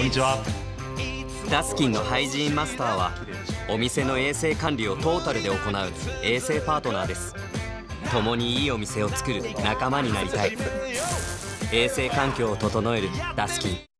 にちは。 ダスキンのハイジーンマスターはお店の衛生管理をトータルで行う衛生パートナーです。共にいいお店を作る仲間になりたい。衛生環境を整えるダスキン。